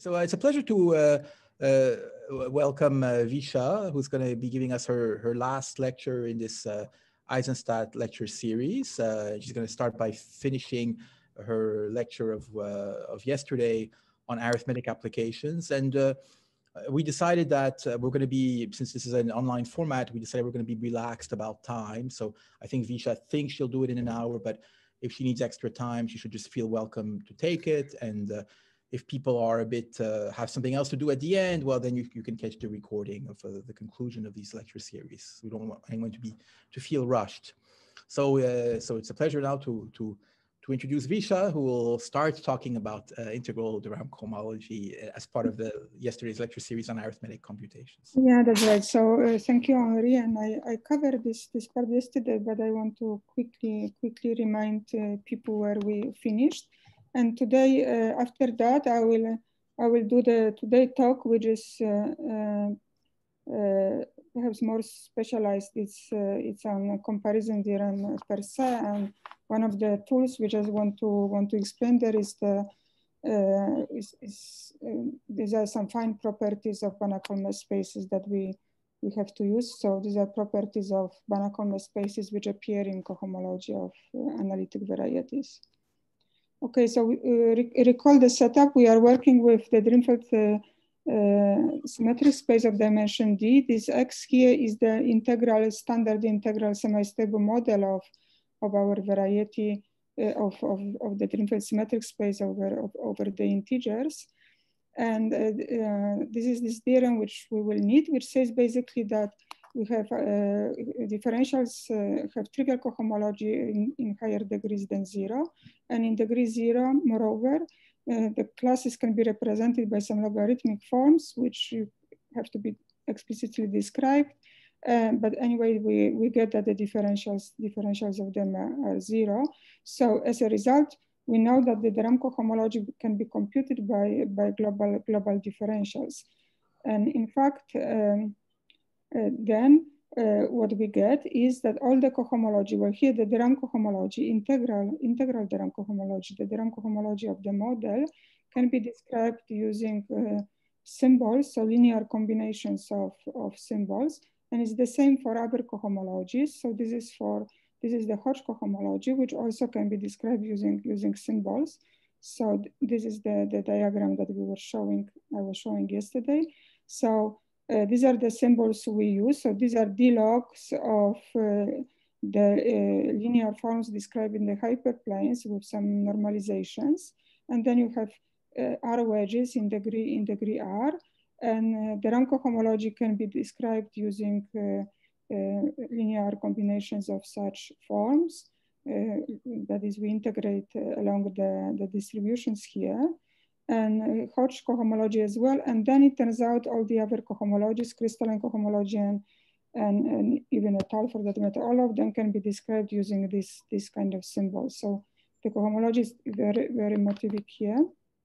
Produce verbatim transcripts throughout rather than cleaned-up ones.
So uh, it's a pleasure to uh, uh, welcome uh, Visha, who's going to be giving us her, her last lecture in this uh, Aisenstadt lecture series. Uh, she's going to start by finishing her lecture of, uh, of yesterday on arithmetic applications. And uh, we decided that uh, we're going to be, since this is an online format, we decided we're going to be relaxed about time. So I think Visha thinks she'll do it in an hour, but if she needs extra time, she should just feel welcome to take it. And uh, if people are a bit, uh, have something else to do at the end, well, then you, you can catch the recording of uh, the conclusion of these lecture series. We don't want anyone to be, to feel rushed. So, uh, so it's a pleasure now to, to, to introduce Visha, who will start talking about uh, integral theorem cohomology as part of the yesterday's lecture series on arithmetic computations. Yeah, that's right. So uh, thank you, Henri. And I, I covered this, this part yesterday, but I want to quickly, quickly remind uh, people where we finished. And today, uh, after that, I will, I will do the today talk, which is uh, uh, uh, perhaps more specialized. It's, uh, it's on comparison theorem per se. And one of the tools which I want to, want to explain there is the Uh, is, is, uh, these are some fine properties of Banach-Colmez spaces that we, we have to use. So these are properties of Banach-Colmez spaces which appear in cohomology of uh, analytic varieties. Okay, so we, uh, re recall the setup. We are working with the Drinfeld uh, uh, symmetric space of dimension D. This X here is the integral, standard integral semi-stable model of, of our variety Uh, of, of, of the Drinfeld symmetric space over, of, over the integers. And uh, uh, this is this theorem which we will need, which says basically that we have uh, differentials uh, have trivial cohomology in, in higher degrees than zero. And in degree zero, moreover, uh, the classes can be represented by some logarithmic forms, which have to be explicitly described. Uh, but anyway, we, we get that the differentials, differentials of them are, are zero. So as a result, we know that the theorem cohomology can be computed by, by global, global differentials. And in fact, um, uh, then uh, what we get is that all the cohomology, well here the theorem cohomology, integral, integral theorem cohomology, the theorem cohomology of the model can be described using uh, symbols, so linear combinations of, of symbols. And it's the same for other cohomologies. So this is for, this is the Hodge cohomology, which also can be described using, using symbols. So th this is the, the diagram that we were showing, I was showing yesterday. So uh, these are the symbols we use. So these are d-logs of uh, the uh, linear forms described in the hyperplanes with some normalizations. And then you have uh, R wedges in degree, in degree R. And uh, the theorem cohomology can be described using uh, uh, linear combinations of such forms. Uh, that is, we integrate uh, along the, the distributions here. And uh, Hodge cohomology as well. And then it turns out all the other cohomologies, crystalline cohomology and, and, and even etale for that matter, all of them can be described using this, this kind of symbol. So the cohomology is very, very motivic here.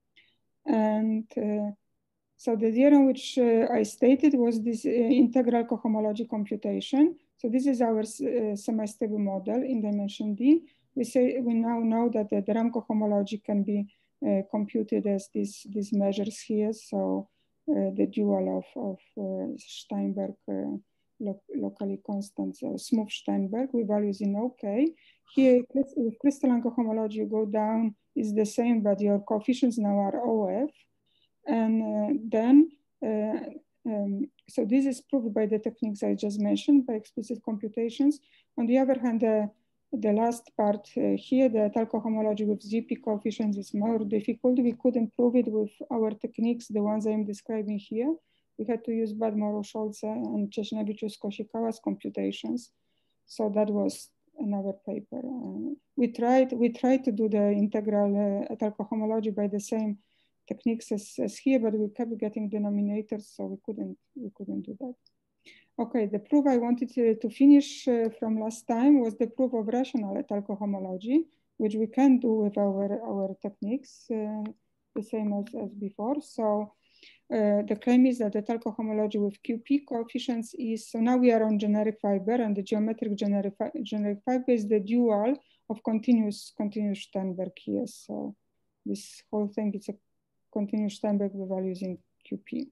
And uh, So the theorem which uh, I stated was this uh, integral cohomology computation. So this is our uh, semi-stable model in dimension D. We say we now know that the theorem cohomology can be uh, computed as these these measures here. So uh, the dual of of uh, Steinberg uh, lo locally constant uh, smooth Steinberg with values in OK. Here with crystalline cohomology you go down is the same, but your coefficients now are O F. And uh, then, uh, um, so this is proved by the techniques I just mentioned, by explicit computations. On the other hand, uh, the last part uh, here, the etale cohomology with Z P coefficients is more difficult. We couldn't prove it with our techniques, the ones I'm describing here. We had to use Badmorov-Scholze and Czesnevičius-Koshikawa's computations. So that was another paper. Uh, we tried, we tried to do the integral uh, etale cohomology by the same techniques as, as here, but we kept getting denominators, so we couldn't we couldn't do that. Okay, the proof I wanted to, to finish uh, from last time was the proof of rational etale cohomology, which we can do with our our techniques, uh, the same as, as before. So uh, the claim is that etale cohomology with Q P coefficients is, so now we are on generic fiber, and the geometric generic, generic fiber is the dual of continuous continuous Steinberg here. So this whole thing is a continuous Steinberg values in Q P.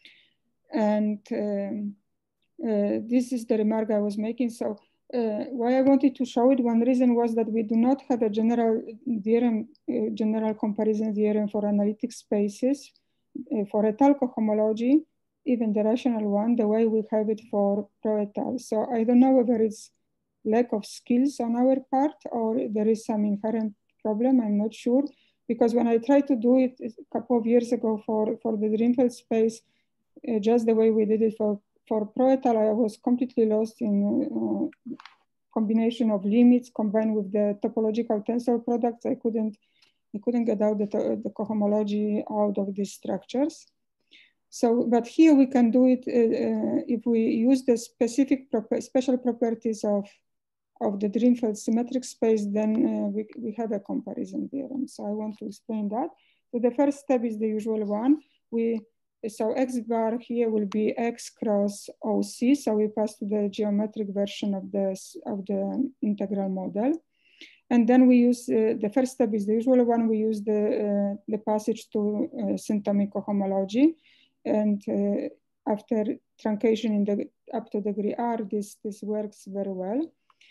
And um, uh, this is the remark I was making. So uh, why I wanted to show it, one reason was that we do not have a general theorem, uh, general comparison theorem for analytic spaces, uh, for etale cohomology, even the rational one, the way we have it for pro-etale. So I don't know whether it's lack of skills on our part or there is some inherent problem, I'm not sure. Because when I tried to do it a couple of years ago for, for the Drinfeld space, uh, just the way we did it for, for pro-etale, I was completely lost in uh, combination of limits combined with the topological tensor products. I couldn't, I couldn't get out the, the cohomology out of these structures. So, but here we can do it uh, if we use the specific prop special properties of, of the Drinfeld symmetric space, then uh, we, we have a comparison theorem. So I want to explain that. So the first step is the usual one. We, so X bar here will be X cross O C. So we pass to the geometric version of the, of the integral model. And then we use, uh, the first step is the usual one. We use the, uh, the passage to uh, symptomic cohomology. And uh, after truncation in the up to degree R, this, this works very well.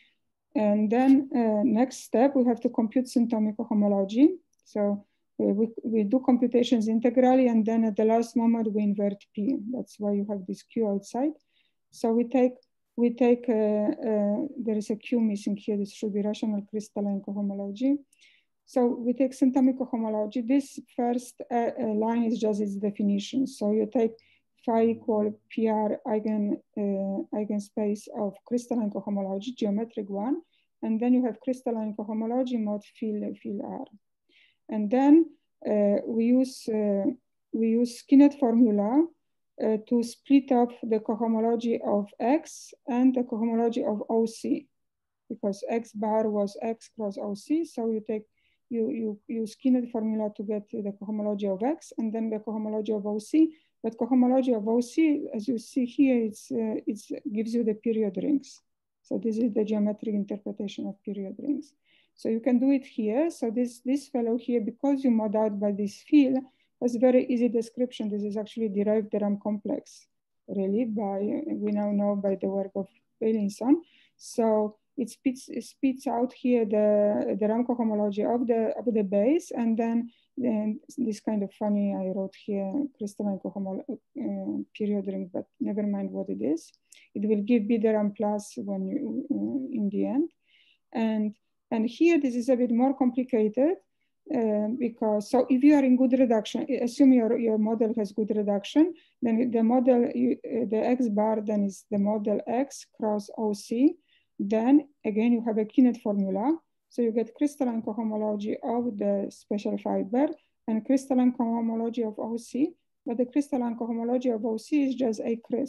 And then uh, next step, we have to compute symptomic cohomology. So uh, we, we do computations integrally, and then at the last moment, we invert P. That's why you have this Q outside. So we take, we take uh, uh, there is a Q missing here. This should be rational crystalline cohomology. So we take symptomic cohomology. This first uh, uh, line is just its definition. So you take phi equal P R eigen, uh, eigenspace of crystalline cohomology, geometric one, and then you have crystalline cohomology mod phi phi R. And then uh, we use uh, we use Skinner formula uh, to split up the cohomology of X and the cohomology of O C, because X bar was X cross O C. So you take you you use Skinner formula to get the cohomology of X and then the cohomology of O C. But cohomology of O C, as you see here, it's, uh, it's gives you the period rings. So this is the geometric interpretation of period rings. So you can do it here. So this, this fellow here, because you mod out by this field, has very easy description. This is actually derived theorem complex, really, by, we now know by the work of Bailinson. So it spits, it spits out here the, the RAM cohomology of the, of the base, and then Then this kind of funny, I wrote here crystalline cohomology uh, period ring, but never mind what it is. It will give B the RAM plus when you, uh, in the end. And, and here, this is a bit more complicated uh, because, so if you are in good reduction, assume your, your model has good reduction, then the model, you, uh, the X bar then is the model X cross O C. Then again, you have a Kinect formula. So you get crystalline cohomology of the special fiber and crystalline cohomology of O C, but the crystalline cohomology of O C is just A cris.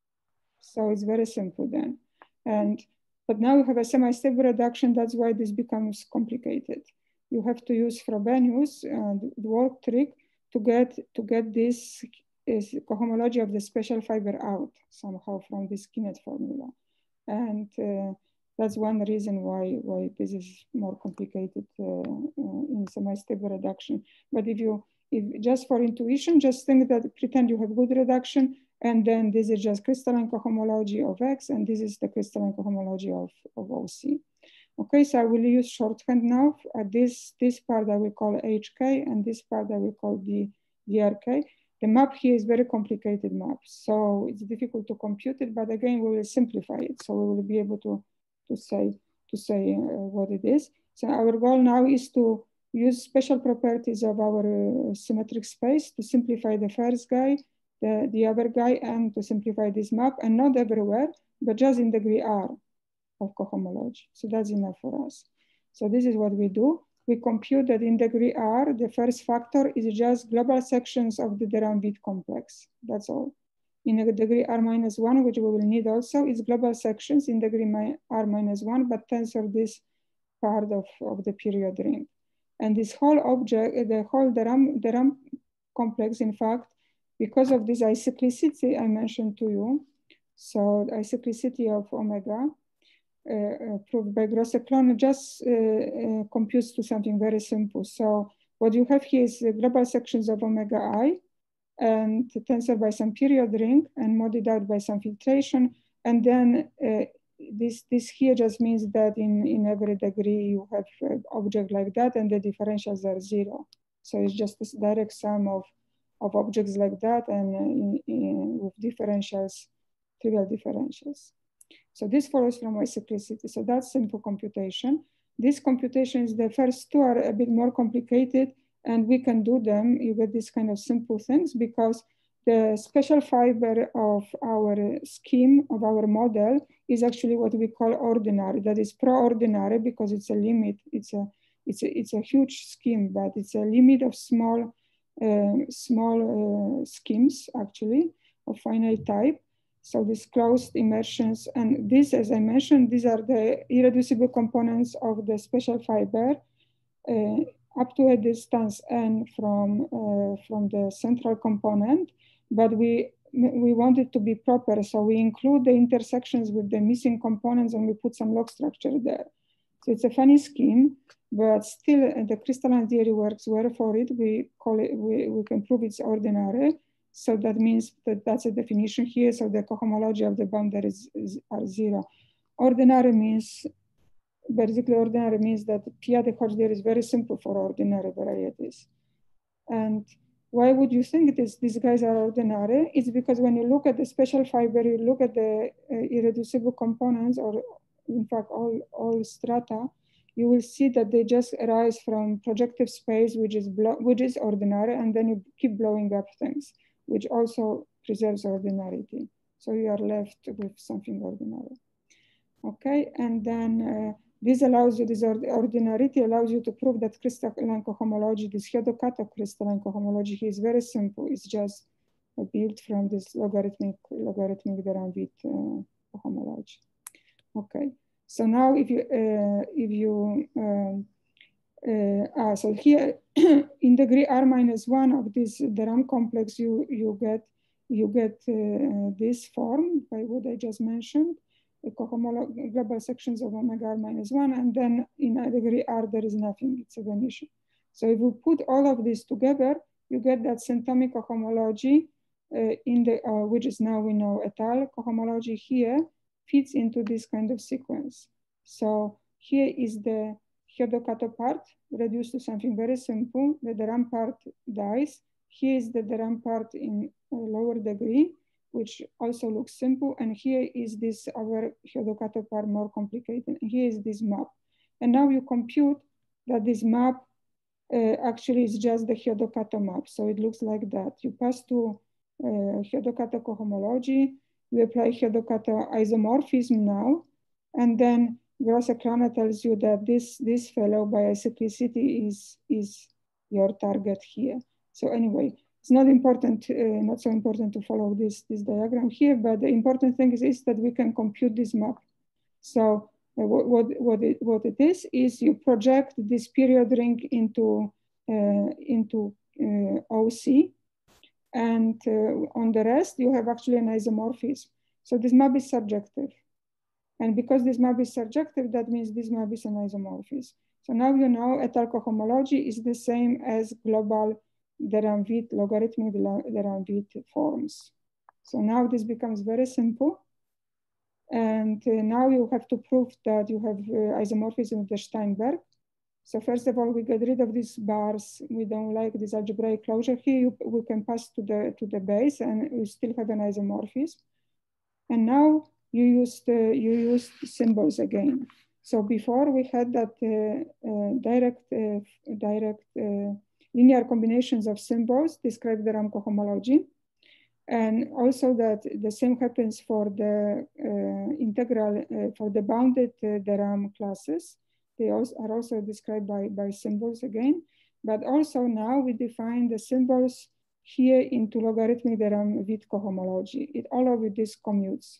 So it's very simple then. And, but now you have a semi-stable reduction, that's why this becomes complicated. You have to use Frobenius, uh, the work trick, to get, to get this is cohomology of the special fiber out somehow from this Kinect formula. And uh, that's one reason why, why this is more complicated uh, uh, in semi-stable reduction. But if you, if just for intuition, just think that, pretend you have good reduction, and then this is just crystalline cohomology of X, and this is the crystalline cohomology of, of O C. Okay, so I will use shorthand now. At this, this part I will call H K, and this part I will call the D R K. The map here is very complicated map, so it's difficult to compute it, but again, we will simplify it. So we will be able to to say, to say uh, what it is. So our goal now is to use special properties of our uh, symmetric space to simplify the first guy, the, the other guy, and to simplify this map, and not everywhere, but just in degree R of cohomology. So that's enough for us. So this is what we do. We compute that in degree R, the first factor is just global sections of the Deram-Witt complex. That's all. In a degree R minus one, which we will need also, is global sections in degree R minus one, but tensor this part of, of the period ring. And this whole object, the whole Deram, Deram complex, in fact, because of this icyclicity I mentioned to you, so the icyclicity of omega, uh, proved by Grosse-Klon, just uh, uh, computes to something very simple. So what you have here is global sections of omega I, and tensor by some period ring, and modded out by some filtration. And then uh, this, this here just means that in, in every degree you have an object like that, and the differentials are zero. So it's just this direct sum of, of objects like that, and in, in, with differentials, trivial differentials. So this follows from my cyclicity. So that's simple computation. This computation is the first two are a bit more complicated, and we can do them. You get these kind of simple things because the special fiber of our scheme, of our model, is actually what we call ordinary. That is pro-ordinary because it's a limit. It's a, it's a, it's a huge scheme, but it's a limit of small, uh, small uh, schemes, actually, of finite type. So these closed immersions, and this, as I mentioned, these are the irreducible components of the special fiber uh, up to a distance n from, uh, from the central component, but we, we want it to be proper. So we include the intersections with the missing components, and we put some log structure there. So it's a funny scheme, but still uh, the crystalline theory works well for it. We call it, we, we can prove it's ordinary. So that means that that's a definition here. So the cohomology of the boundaries is, are zero. Ordinary means, basically ordinary means that p-adic Hodge theory is very simple for ordinary varieties. And why would you think this, these guys are ordinary? It's because when you look at the special fiber, you look at the uh, irreducible components, or in fact all, all strata, you will see that they just arise from projective space, which is, which is ordinary, and then you keep blowing up things, which also preserves ordinarity. So you are left with something ordinary. Okay, and then uh, this allows you, this ordinarity allows you to prove that crystalline cohomology, this Hiodo-Kato crystalline cohomology here is very simple. It's just uh, built from this logarithmic, logarithmic de Rambit uh, cohomology. Okay, so now if you, uh, if you, um, uh, ah, so here in degree r minus one of this de Rham complex, you, you get, you get uh, this form by what I just mentioned. Cohomology global sections of omega r minus one, and then in a degree r there is nothing, it's a Venetian. So if we put all of this together, you get that symptomic cohomology uh, in the, uh, which is now we know etale cohomology here fits into this kind of sequence. So here is the Hiodo-Kato part reduced to something very simple. The de Rham part dies. Here is the de Rham part in a lower degree, which also looks simple. And here is this other Hiodo-Kato part more complicated. And here is this map. And now you compute that this map uh, actually is just the Hiodo-Kato map. So it looks like that. You pass to uh, Hiodo-Kato cohomology, you apply Hiodo-Kato isomorphism now, and then Gross-Ekrana tells you that this, this fellow by cyclicity is, is your target here. So anyway, it's not important, uh, not so important to follow this, this diagram here, but the important thing is, is that we can compute this map. So uh, what, what, what, it, what it is, is you project this period ring into, uh, into uh, O C, and uh, on the rest, you have actually an isomorphism. So this map is surjective. And because this map is surjective, that means this map is an isomorphism. So now you know etale cohomology is the same as global de Rambit, logarithmic de Rambit forms. So now this becomes very simple. And uh, now you have to prove that you have uh, isomorphism of the Steinberg. So first of all, we get rid of these bars. We don't like this algebraic closure here. You, we can pass to the, to the base, and we still have an isomorphism. And now you used, uh, you used symbols again. So before we had that uh, uh, direct, uh, direct uh, linear combinations of symbols describe the de Rham cohomology. And also that the same happens for the uh, integral, uh, for the bounded uh, de Rham classes. They also are also described by, by symbols again. But also now we define the symbols here into logarithmic de Rham-Witt cohomology. It all of this commutes.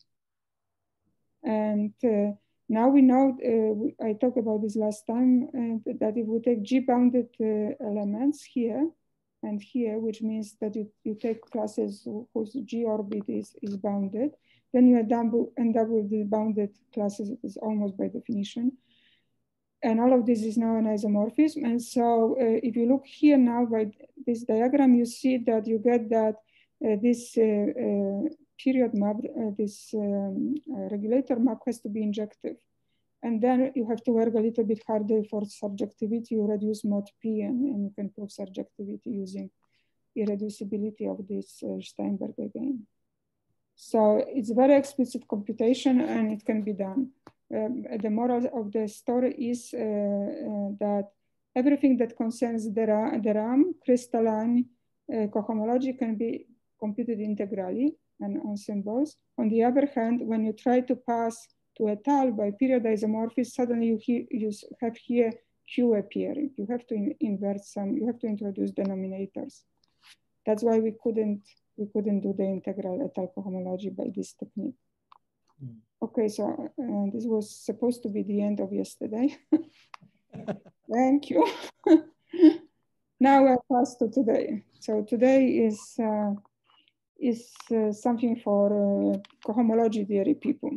And uh, now we know, uh, I talked about this last time, uh, that if we take G-bounded uh, elements here and here, which means that you, you take classes whose G orbit is, is bounded, then you end up, end up with the bounded classes, it is almost by definition. And all of this is now an isomorphism. And so uh, if you look here now by this diagram, you see that you get that uh, this uh, uh, period map, uh, this um, uh, regulator map has to be injective. And then you have to work a little bit harder for subjectivity. You reduce mod P and, and you can prove subjectivity using irreducibility of this uh, Steinberg again. So it's very explicit computation and it can be done. Um, the moral of the story is uh, uh, that everything that concerns the, ra the RAM, crystalline uh, cohomology can be computed integrally and on symbols. On the other hand, when you try to pass to etale by period isomorphism, suddenly you, he you have here Q appearing. You have to in invert some, you have to introduce denominators. That's why we couldn't, we couldn't do the integral etale cohomology by this technique. Mm. Okay, so uh, this was supposed to be the end of yesterday. Thank you. Now I pass to today. So today is, uh, is uh, something for uh, cohomology theory people.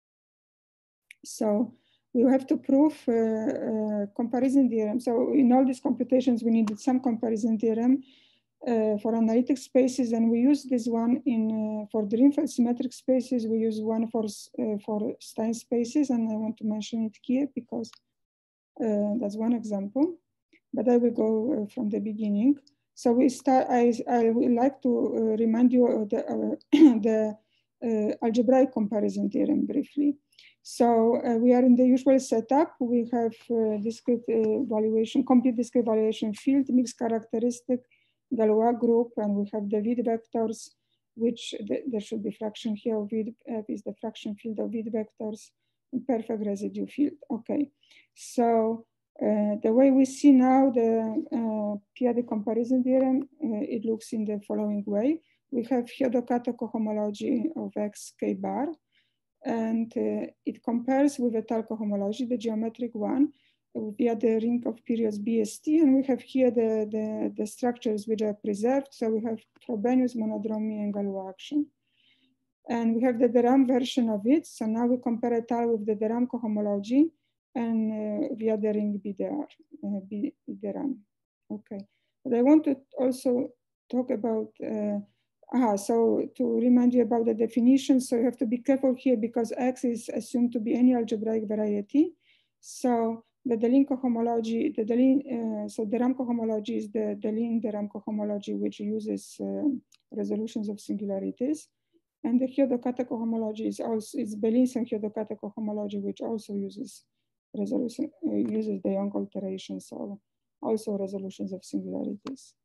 So we have to prove uh, uh, comparison theorem. So in all these computations, we needed some comparison theorem uh, for analytic spaces, and we use this one in uh, for Drinfeld symmetric spaces. We use one for uh, for Stein spaces, and I want to mention it here because uh, that's one example. But I will go uh, from the beginning. So we start. I I would like to uh, remind you of the uh, the uh, algebraic comparison theorem briefly. So uh, we are in the usual setup. We have uh, discrete uh, evaluation, complete discrete evaluation field, mixed characteristic, Galois group, and we have the V vectors, which the, there should be fraction here of V F is the fraction field of V vectors, and perfect residue field. Okay, so uh, the way we see now the uh, p-adic comparison theorem, uh, it looks in the following way. We have Hiodo-Kato cohomology of X K bar, and uh, it compares with etale cohomology, the geometric one, via the ring of periods B S T, and we have here the, the, the structures which are preserved. So we have Frobenius, monodromy, and Galois action. And we have the de Rham version of it. So now we compare etale with the de Rham cohomology and uh, via the ring B D R, uh, B, B de Rham. Okay, but I want to also talk about uh, Ah, so to remind you about the definition, so you have to be careful here because X is assumed to be any algebraic variety. So the Deligne cohomology, the Deligne, uh, so the Rham cohomology is the Deligne de Rham cohomology, which uses uh, resolutions of singularities. And the Hiodo-Kato cohomology is also, it's Belin's and Hiodo-Kato cohomology, which also uses resolution, uh, uses the Young alterations, so also resolutions of singularities.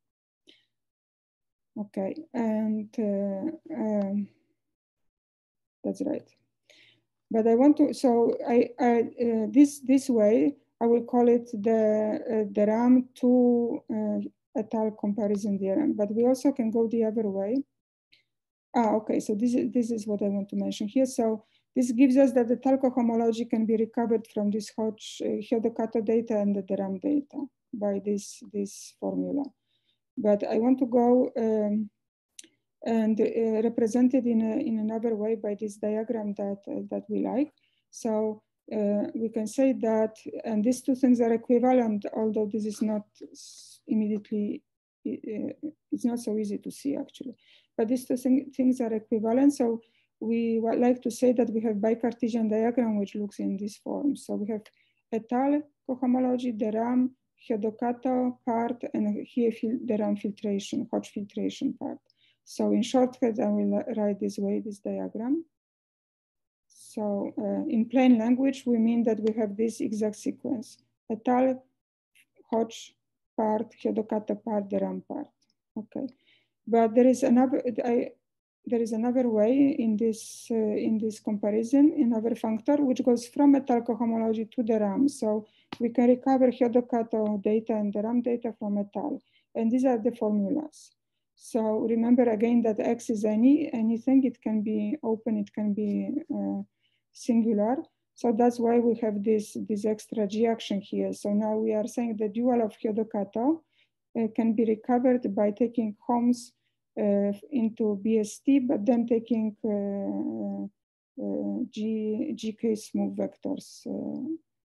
Okay, and uh, um, that's right. But I want to, so I, I uh, this this way I will call it the uh, de Rham to uh, etale comparison theorem. But we also can go the other way. Ah, okay. So this is this is what I want to mention here. So this gives us that the etale cohomology can be recovered from this Hodge uh, Hiodo-Kato data and the de Rham data by this this formula. But I want to go um, and uh, represent it in, a, in another way by this diagram that, uh, that we like. So uh, we can say that, and these two things are equivalent, although this is not immediately, uh, it's not so easy to see actually. But these two thing, things are equivalent. So we would like to say that we have bicartesian diagram which looks in this form. So we have etale cohomology, de Rham, Hiodo-Kato part, and here de Rham filtration, Hodge filtration part. So in shortcut, I will write this way, this diagram. So uh, in plain language, we mean that we have this exact sequence: etale, Hodge part, Hiodo-Kato part, de Rham part. Okay, but there is another. I, there is another way in this uh, in this comparison, another functor which goes from etale cohomology to de Rham. So we can recover Hiodo-Kato data and de Rham data from etale, and these are the formulas. So remember again that X is any anything. It can be open. It can be uh, singular. So that's why we have this this extra G action here. So now we are saying the dual of Hiodo-Kato uh, can be recovered by taking Holmes Uh, into B S T, but then taking uh, uh, G, G K smooth vectors. Uh,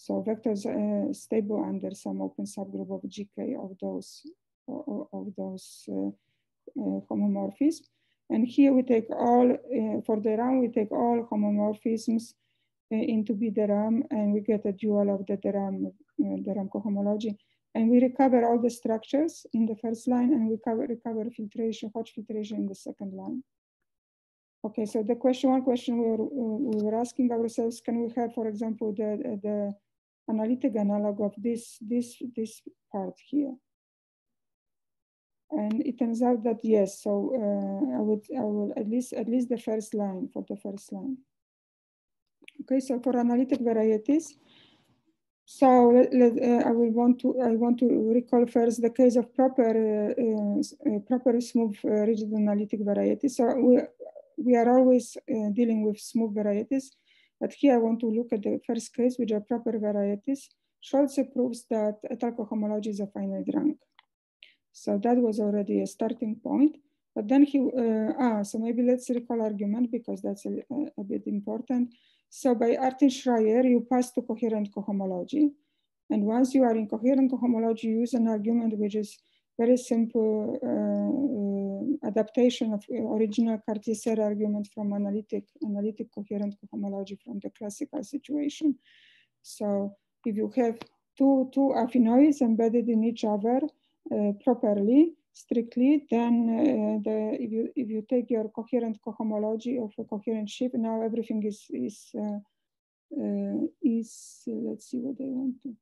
So vectors uh, stable under some open subgroup of G K of those of, of those uh, uh, homomorphisms. And here we take all uh, for the RAM we take all homomorphisms uh, into B the RAM, and we get a dual of the RAM uh, the RAM cohomology. And we recover all the structures in the first line, and we cover, recover filtration, Hodge filtration in the second line. Okay, so the question, one question we were, we were asking ourselves, can we have, for example, the, the analytic analog of this, this, this part here? And it turns out that yes, so uh, I would, I will at least, at least the first line, for the first line. Okay, so for analytic varieties, so let, let, uh, I will want to I want to recall first the case of proper uh, uh, proper smooth uh, rigid analytic varieties. So we we are always uh, dealing with smooth varieties, but here I want to look at the first case, which are proper varieties. Scholze proves that etale cohomology is a finite rank. So that was already a starting point. But then he uh, ah so maybe let's recall argument, because that's a, a bit important. So by Artin-Schreier, you pass to coherent cohomology. And once you are in coherent cohomology, you use an argument which is very simple uh, uh, adaptation of original Cartier argument from analytic, analytic coherent cohomology from the classical situation. So if you have two, two affinoids embedded in each other uh, properly, strictly, then uh, the, if, you, if you take your coherent cohomology of a coherent shape, now everything is, is, uh, uh, is uh, let's see what I want to,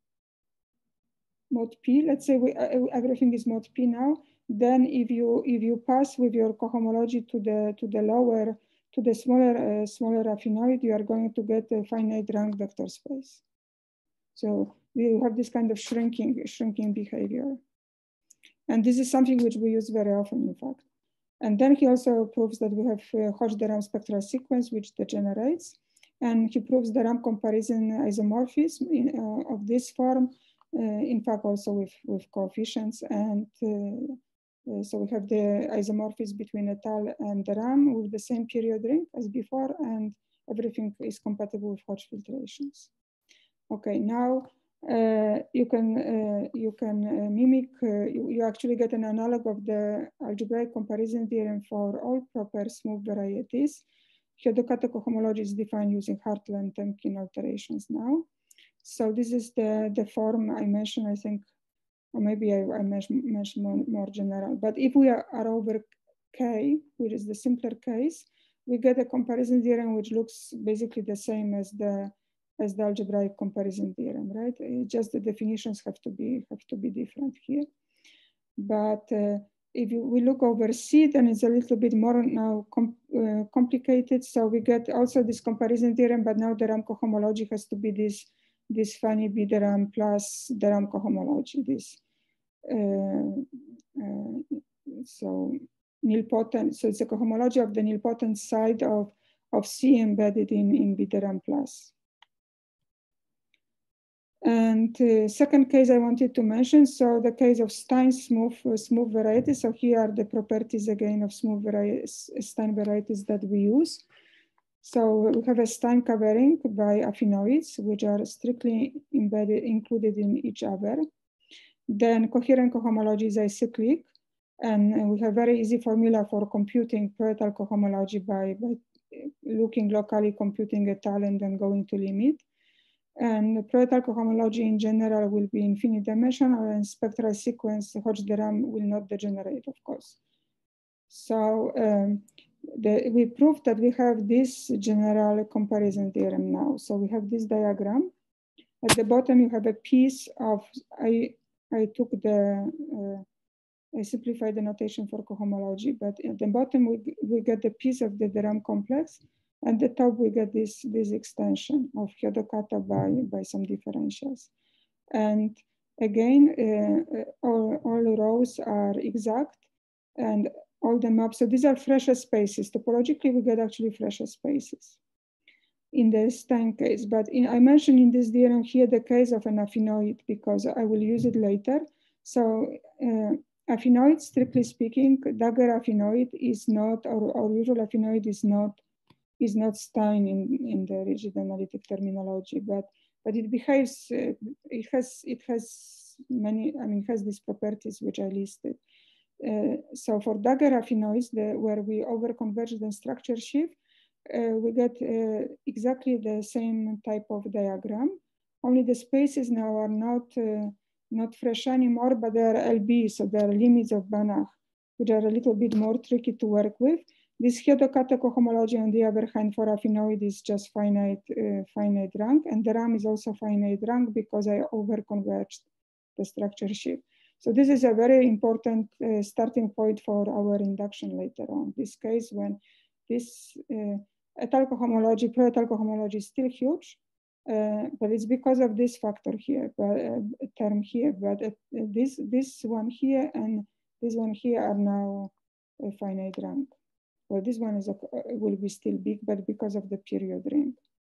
mod P, let's say we, uh, everything is mod P now, then if you, if you pass with your cohomology to the, to the lower, to the smaller, uh, smaller affinoid, you are going to get a finite rank vector space. So we have this kind of shrinking, shrinking behavior. And this is something which we use very often, in fact. And then he also proves that we have uh, Hodge the RAM spectral sequence, which degenerates. And he proves the RAM comparison isomorphism in, uh, of this form, uh, in fact, also with, with coefficients. And uh, uh, so we have the isomorphism between etale and the RAM with the same period ring as before, and everything is compatible with Hodge filtrations. Okay, now uh, you can uh, you can uh, mimic. Uh, you, you actually get an analog of the algebraic comparison theorem for all proper smooth varieties. Hyodokata cohomology is defined using Hartle and Temkin alterations now. So this is the the form I mentioned. I think, or maybe I, I mentioned more, more general. But if we are, are over K, which is the simpler case, we get a comparison theorem which looks basically the same as the as the algebraic comparison theorem, right? It just the definitions have to be have to be different here. But uh, if you, we look over C, then it's a little bit more now com uh, complicated. So we get also this comparison theorem, but now the RAM cohomology has to be this this funny B the RAM plus the RAM cohomology. This uh, uh, so nilpotent. So it's a cohomology of the nilpotent side of of C embedded in in B the RAM plus. And uh, second case I wanted to mention, so the case of Stein smooth, uh, smooth varieties. So here are the properties again of smooth varieties, Stein varieties that we use. So we have a Stein covering by affinoids, which are strictly embedded, included in each other. Then coherent cohomology is acyclic. And we have very easy formula for computing pro-etale cohomology by, by looking locally, computing etale, and then going to limit. And the pro-etale cohomology in general will be infinite dimensional, and spectral sequence Hodge the RAM will not degenerate, of course. So um, the, we proved that we have this general comparison theorem now. So we have this diagram. At the bottom, you have a piece of, I, I took the, uh, I simplified the notation for cohomology, but at the bottom, we, we get the piece of the RAM complex. At the top, we get this, this extension of Hyodokata by, by some differentials. And again, uh, all, all rows are exact, and all the maps. So these are Fresher spaces. Topologically, we get actually Fresher spaces in the Stein case. But in, I mentioned in this theorem here the case of an affinoid because I will use it later. So uh, affinoid, strictly speaking, dagger affinoid is not, or, or usual affinoid is not is not Stein in, in the rigid analytic terminology, but but it behaves, uh, it has, it has many, I mean, it has these properties which I listed. Uh, so for Dagger affinoids, the, where we overconverge the structure sheaf, uh, we get uh, exactly the same type of diagram. Only the spaces now are not uh, not fresh anymore, but they are L B, so they are limits of Banach, which are a little bit more tricky to work with. This Hiodo-Kato cohomology, on the other hand, for affinoid is just finite uh, finite rank, and the RAM is also finite rank because I overconverged the structure sheaf. So this is a very important uh, starting point for our induction later on. This case when this uh, etale cohomology, pro-etale cohomology is still huge, uh, but it's because of this factor here, but uh, term here. But uh, this this one here and this one here are now a finite rank. Well, this one is a, will be still big, but because of the period ring.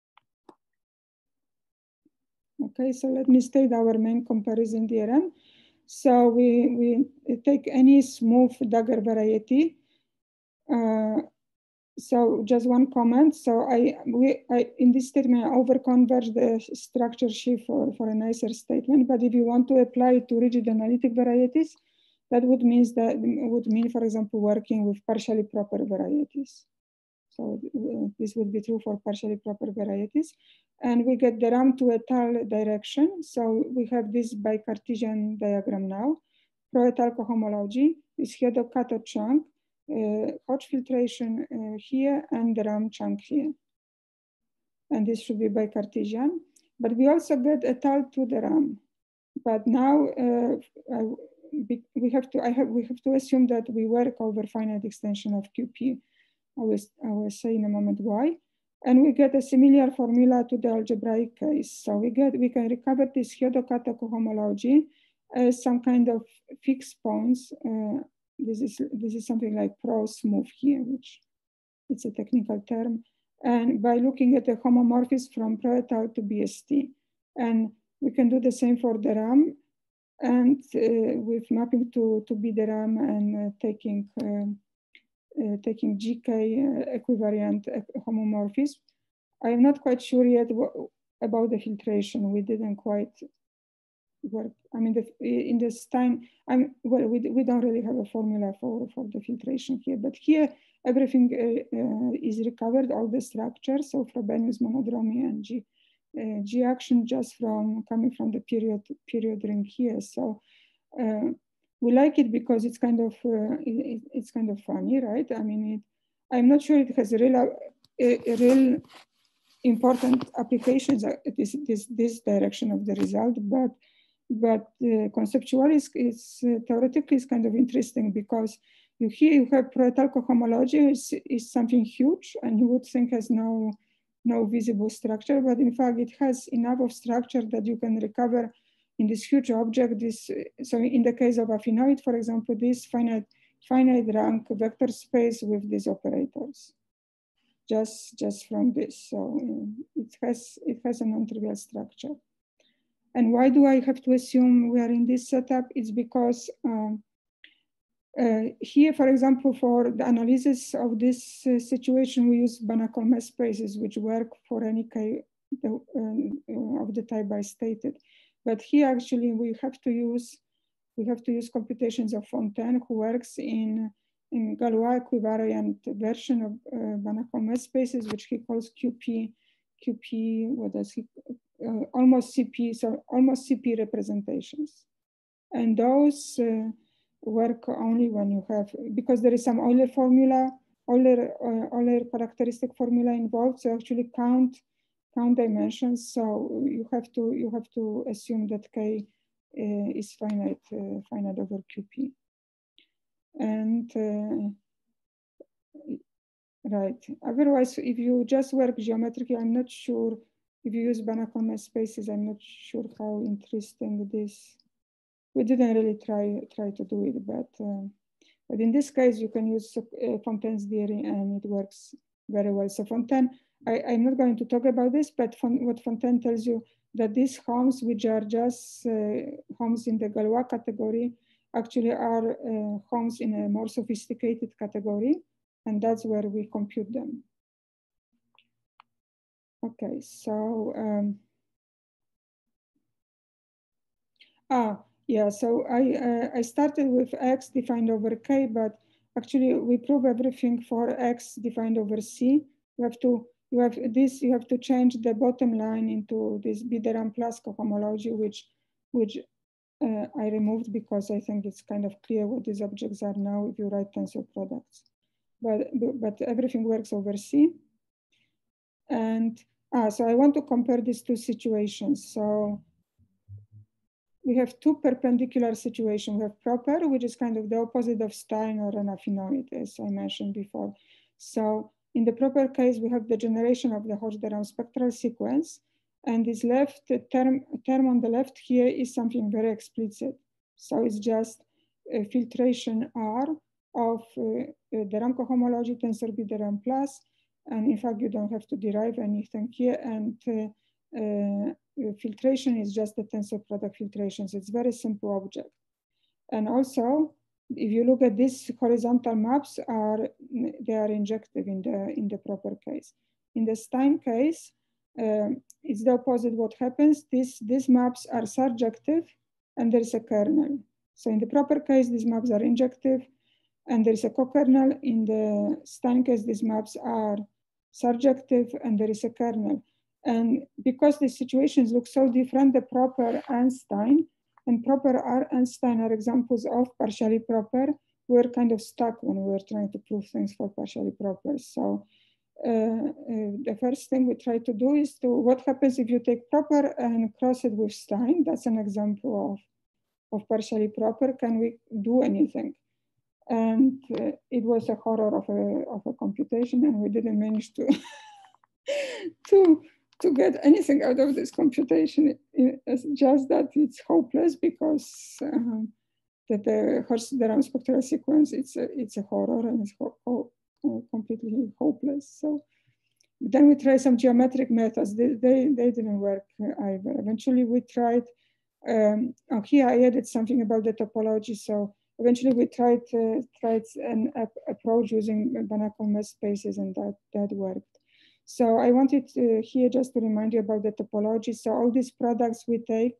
Okay, so let me state our main comparison theorem. So we, we take any smooth Dagger variety. Uh, so just one comment. So I, we, I in this statement, I overconverge the structure sheaf for, for a nicer statement. But if you want to apply it to rigid analytic varieties, that would mean that would mean, for example, working with partially proper varieties. So uh, this would be true for partially proper varieties. And we get the RAM to etale direction. So we have this bi-Cartesian diagram now. Pro-etale cohomology, this Hiodo-Kato chunk, uh, Hodge filtration uh, here, and the RAM chunk here. And this should be bi-Cartesian. But we also get etale to the RAM. But now uh, I, we have to I have we have to assume that we work over finite extension of Q P. I will, I will say in a moment why. And we get a similar formula to the algebraic case. So we get we can recover this Hiodo-Kato cohomology as some kind of fixed points. Uh, this is this is something like pro-smooth here, which it's a technical term. And by looking at the homomorphism from pro-etale to B S T, and we can do the same for the RAM, and uh, with mapping to to B the RAM and uh, taking. Um, Uh, taking G K uh, equivariant uh, homomorphism. I'm not quite sure yet about the filtration. We didn't quite work. I mean, the, in this time, I'm well. We, we don't really have a formula for for the filtration here, but here everything uh, uh, is recovered, all the structures. So Frobenius monodromy and G uh, G action just from coming from the period period ring here. So. Uh, We like it because it's kind of uh, it, it's kind of funny, right? I mean, it, I'm not sure it has a real, a, a real important applications. This this this direction of the result, but but uh, conceptually, it's, it's uh, theoretically it's kind of interesting because you here you have pro-etale cohomology is is something huge, and you would think has no no visible structure, but in fact it has enough of structure that you can recover. In this huge object, this so in the case of affinoid, for example, this finite finite rank vector space with these operators, just just from this. So it has it has a non-trivial structure. And why do I have to assume we are in this setup? It's because um, uh, here, for example, for the analysis of this uh, situation, we use Banach-Colmez spaces, which work for any kind uh, of the type I stated. But here, actually, we have to use we have to use computations of Fontaine, who works in in Galois equivariant version of uh, Banach-Colmez spaces, which he calls Q P Q P. What does he uh, almost C P? So almost C P representations, and those uh, work only when you have because there is some Euler formula, Euler uh, Euler characteristic formula involved. So actually count. count dimensions, so you have to you have to assume that K uh, is finite uh, finite over Q P. And uh, right, otherwise, if you just work geometrically, I'm not sure if you use Banach-Colmez spaces. I'm not sure how interesting this. We didn't really try try to do it, but uh, but in this case, you can use uh, Fontaine's theory, and it works very well. So Fontaine. I, I'm not going to talk about this, but what Fontaine tells you that these homes, which are just uh, homes in the Galois category, actually are uh, homes in a more sophisticated category, and that's where we compute them. Okay, so um, Ah, yeah, so I, uh, I started with x defined over k, but actually we prove everything for x defined over c. You have to, you have this, you have to change the bottom line into this Biederan plus cohomology, which, which uh, I removed because I think it's kind of clear what these objects are now if you write tensor products. But, but everything works over C. And ah, so I want to compare these two situations. So we have two perpendicular situations. We have proper, which is kind of the opposite of Stein or an affinoid, as I mentioned before. So in the proper case, we have the generation of the Hodge Theory spectral sequence. And this left term, term on the left here is something very explicit. So it's just a filtration R of uh, the RAM cohomology tensor B the RAM plus. And in fact, you don't have to derive anything here. And uh, uh, filtration is just the tensor product filtration. So it's very simple object. And also, if you look at these horizontal maps, are they are injective in the in the proper case. In the Stein case, um, it's the opposite. What happens? These these maps are surjective, and there is a kernel. So in the proper case, these maps are injective, and there is a co-kernel. In the Stein case, these maps are surjective, and there is a kernel. And because the situations look so different, the proper Einstein and proper R Einstein are examples of partially proper. We're kind of stuck when we were trying to prove things for partially proper. So uh, uh, the first thing we try to do is to, what happens if you take proper and cross it with Stein? That's an example of, of partially proper. Can we do anything? And uh, it was a horror of a, of a computation, and we didn't manage to, to, to get anything out of this computation. It's just that it's hopeless because um, that the Hodge Theory spectral sequence, it's a, it's a horror and it's ho ho completely hopeless. So then we tried some geometric methods. They, they, they didn't work either. Eventually we tried, um, oh, here I added something about the topology. So eventually we tried, uh, tried an ap approach using Banach-Colmez spaces, and that, that worked. So I wanted to, here just to remind you about the topology. So all these products we take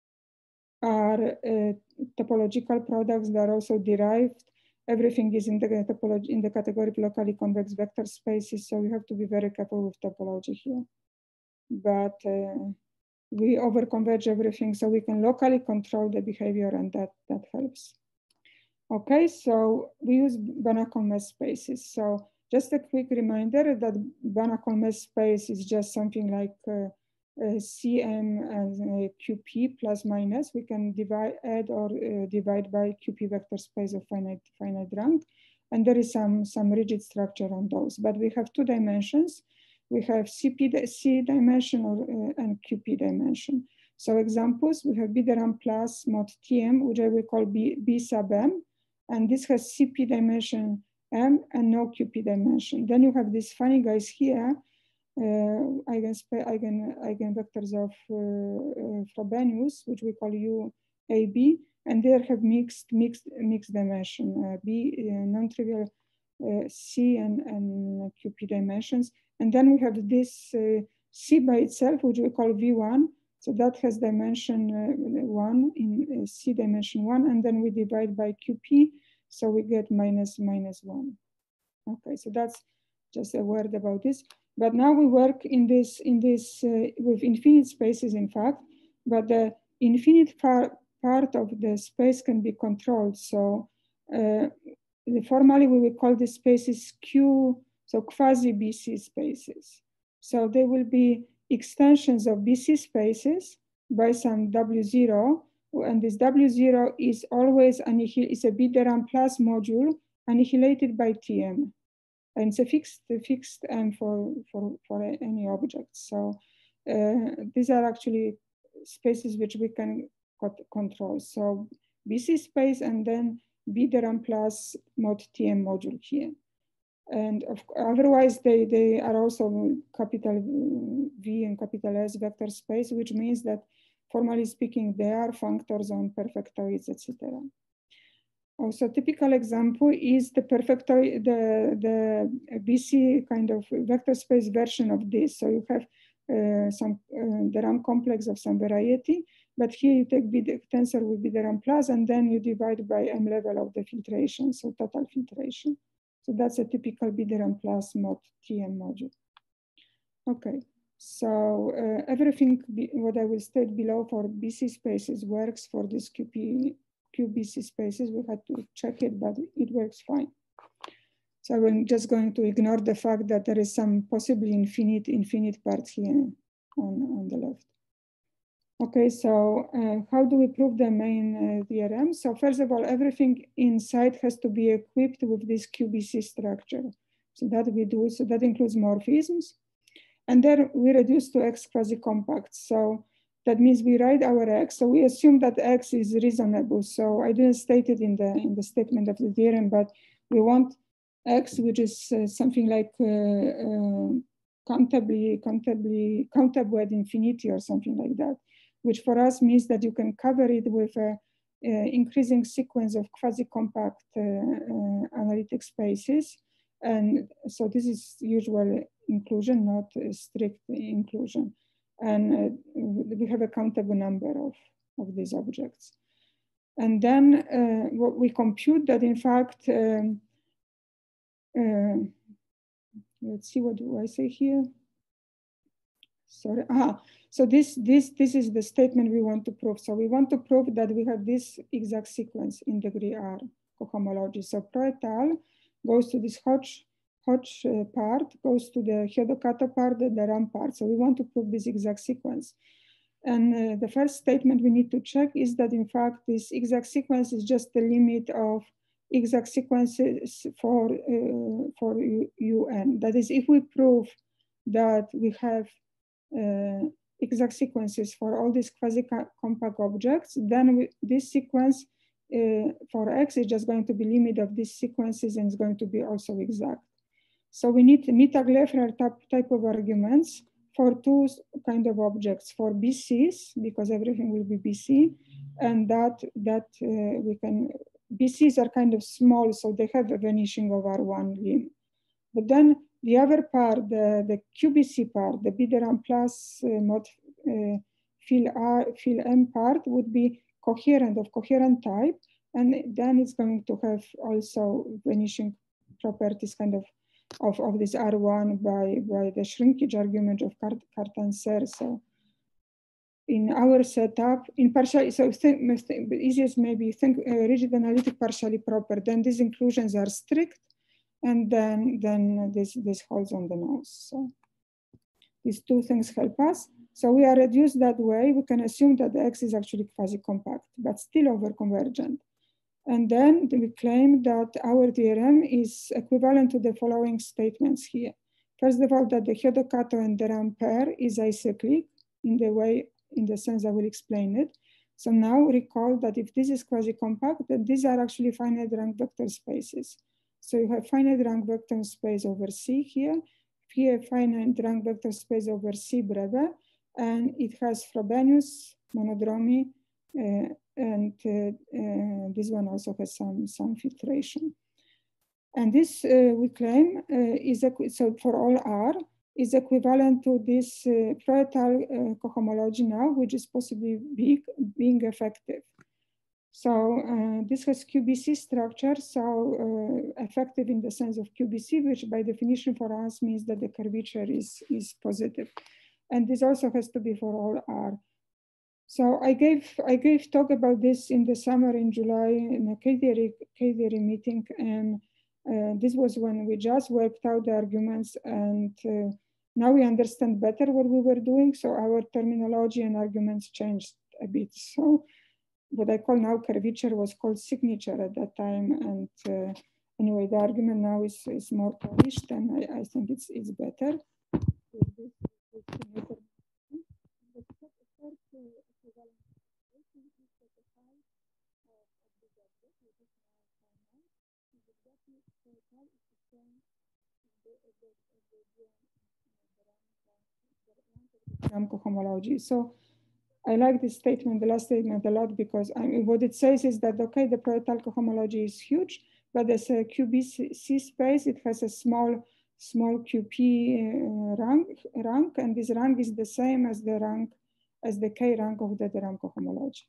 are uh, topological products that are also derived. Everything is in the topology, in the category of locally convex vector spaces. So you have to be very careful with topology here. But uh, we overconverge everything so we can locally control the behavior, and that, that helps. Okay, so we use Banach-Colmez spaces. So just a quick reminder that Banach-Colmez space is just something like uh, uh, C M and uh, Q P plus minus. We can divide, add or uh, divide by Q P vector space of finite, finite rank. And there is some, some rigid structure on those. But we have two dimensions. We have C P, C dimension or, uh, and Q P dimension. So examples, we have Biederan plus mod T M, which I will call B, B sub M. And this has C P dimension M and no Q P dimension. Then you have these funny guys here, uh, eigen, eigen, eigenvectors of uh, uh, Frobenius, which we call U A B, and they have mixed, mixed, mixed dimension, uh, B, uh, non-trivial uh, C and, and Q P dimensions. And then we have this uh, C by itself, which we call V one. So that has dimension uh, one in uh, C dimension one, and then we divide by Q P, so we get minus minus one. Okay, so that's just a word about this. But now we work in this in this uh, with infinite spaces, in fact, but the infinite part part of the space can be controlled. So uh, formally we will call these spaces Q, so quasi B C spaces. So they will be extensions of B C spaces by some W zero, and this W zero is always annihilated, it's a Biederan plus module annihilated by T M. And it's a fixed, a fixed M for, for, for any object. So uh, these are actually spaces which we can control. So B C space and then Biederan plus mod T M module here. And of, otherwise, they, they are also capital V and capital S vector space, which means that formally speaking, they are functors on perfectoids, et cetera. Also, typical example is the perfectoid, the, the B C kind of vector space version of this. So you have uh, some, uh, the RAM complex of some variety, But here you take B tensor with Biedermann plus, and then you divide by M level of the filtration, so total filtration. So that's a typical Biedermann plus mod T M module. Okay, so uh, everything be, what I will state below for B C spaces works for this Q P, Q B C spaces. We had to check it, but it works fine. So I'm just going to ignore the fact that there is some possibly infinite, infinite part here on, on the left. Okay, so uh, how do we prove the main uh, theorem? So first of all, everything inside has to be equipped with this Q B C structure. So that we do, so that includes morphisms. And then we reduce to X quasi-compact. So that means we write our X. So we assume that X is reasonable. So I didn't state it in the, in the statement of the theorem, but we want X, which is uh, something like uh, uh, countably, countably, countable at infinity or something like that, which for us means that you can cover it with an increasing sequence of quasi-compact uh, uh, analytic spaces. And so this is usual inclusion, not a strict inclusion. And uh, we have a countable number of, of these objects. And then uh, what we compute that in fact, um, uh, let's see, what do I say here? Sorry, ah, so this, this, this is the statement we want to prove. So we want to prove that we have this exact sequence in degree R cohomology. So pro et al goes to this Hodge, Hodge uh, part, goes to the Hyodo-Kato part, the Ram part. So we want to prove this exact sequence. And uh, the first statement we need to check is that in fact, this exact sequence is just the limit of exact sequences for, uh, for U N. That is, if we prove that we have uh, exact sequences for all these quasi-compact objects, then we, this sequence uh, for X is just going to be limit of these sequences and it's going to be also exact. So we need Mittag-Leffler type, type of arguments for two kind of objects, for B Cs, because everything will be B C, and that, that uh, we can, B Cs are kind of small, so they have a vanishing of R one lim. But then the other part, the, the Q B C part, the Biedermann plus uh, mod uh, fill R, fill M part would be coherent of coherent type, and then it's going to have also vanishing properties kind of of, of this R one by, by the shrinkage argument of Cartan-Serre. So in our setup, in partial, so think, the easiest maybe think uh, rigid analytic partially proper, then these inclusions are strict, and then, then this, this holds on the nose. So these two things help us. So we are reduced that way. We can assume that the X is actually quasi-compact, but still over-convergent. And then we claim that our theorem is equivalent to the following statements here. First of all, that the Hyodo-Kato and the Ram pair is acyclic in the way, in the sense I will explain it. So now recall that if this is quasi-compact, then these are actually finite rank vector spaces. So you have finite rank vector space over C here, here finite rank vector space over C breve, and it has Frobenius, monodromy, uh, and uh, uh, this one also has some, some filtration. And this uh, we claim uh, is, so for all R, is equivalent to this uh, pro et al uh, cohomology now, which is possibly big, being effective. So uh, this has Q B C structure, so uh, effective in the sense of Q B C, which by definition for us means that the curvature is, is positive. And this also has to be for all R. So I gave, I gave talk about this in the summer in July in a K-theory, K-theory meeting, and uh, this was when we just worked out the arguments, and uh, now we understand better what we were doing, so our terminology and arguments changed a bit. So what I call now curvature was called signature at that time, and uh, anyway, the argument now is, is more polished, and I, I think it's, it's better. Cohomology. So I like this statement, the last statement, a lot, because I mean, what it says is that, okay, the pro et al cohomology is huge, but as a Q B C space, it has a small, small Q P uh, rank, rank, and this rank is the same as the rank as the K rank of the theorem cohomology.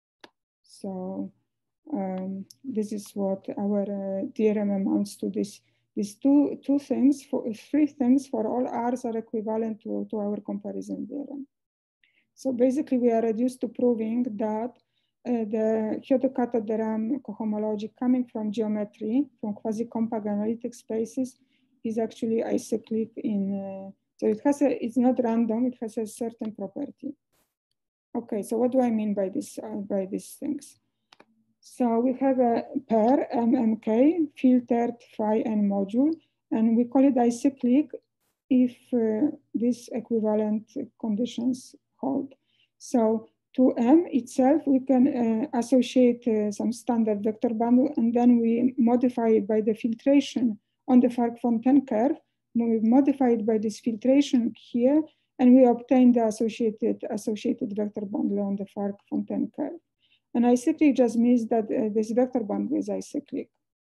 So um, this is what our uh, theorem amounts to. This these two two things, for three things for all R's are equivalent to, to our comparison theorem. So basically, we are reduced to proving that uh, the Hodge theorem cohomology coming from geometry, from quasi-compact analytic spaces, is actually acyclic in. Uh, so it has a. It's not random. It has a certain property. Okay. So what do I mean by this? Uh, by these things? So we have a pair M M K, filtered phi and module, and we call it acyclic if uh, these equivalent conditions hold. So to M itself, we can uh, associate uh, some standard vector bundle, and then we modify it by the filtration on the Fark-Fontaine curve. We modify it by this filtration here, and we obtain the associated, associated vector bundle on the Fark-Fontaine curve. And acyclic just means that uh, this vector bundle is acyclic.